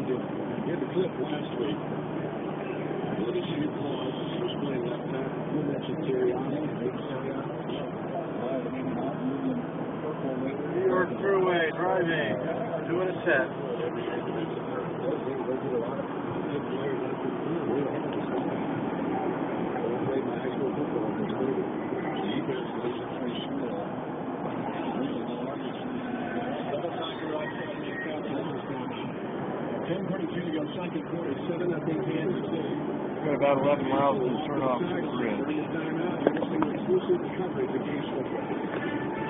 had the clip last week. Let us see Claus was playing left back. You mentioned Sirianni. New York Thruway driving, doing a set. Second quarter, 7-0 Kansas City. Got about 11 miles to turn off the grid. Exclusive coverage of Game